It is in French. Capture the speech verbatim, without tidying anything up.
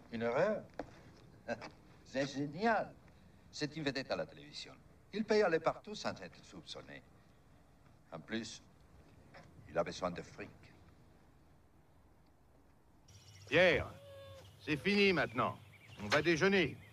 Une erreur? C'est génial. C'est une vedette à la télévision. Il peut y aller partout sans être soupçonné. En plus, il a besoin de fric. Pierre, c'est fini maintenant. On va déjeuner.